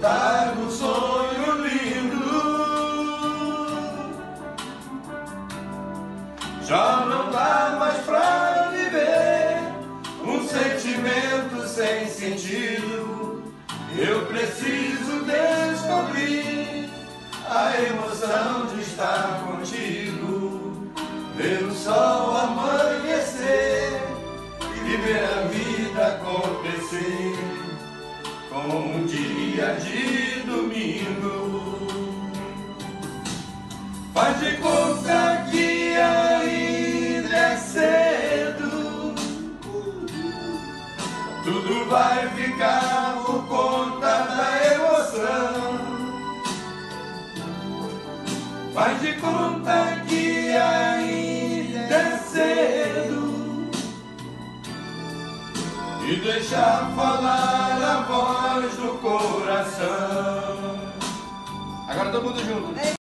voltar num sonho lindo. Já não dá mais pra viver um sentimento sem sentido. Eu preciso descobrir a emoção de estar contigo, ver o sol amanhecer e viver a vida acontecer como um dia de domingo. Faz de conta que ainda é cedo, tudo vai ficar por conta da emoção. Faz de conta que ainda é cedo e deixa falar a voz do coração. Agora todo mundo junto.